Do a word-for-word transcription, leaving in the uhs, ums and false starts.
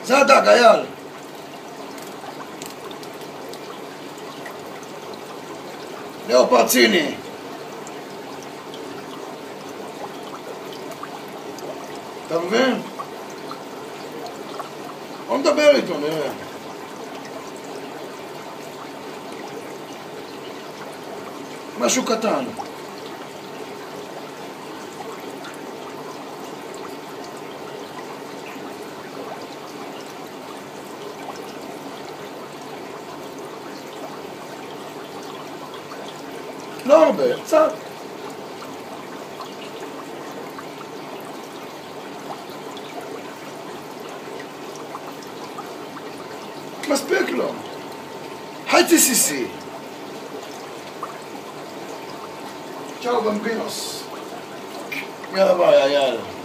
זה הדג, אייל. לאו פרציני. אתה מבין? בוא נדבר איתו, נראה. משהו קטן. לא הרבה, קצת. מספיק לו. חצי סיסי. צ'או במבינוס. יאללה ביי, יאללה.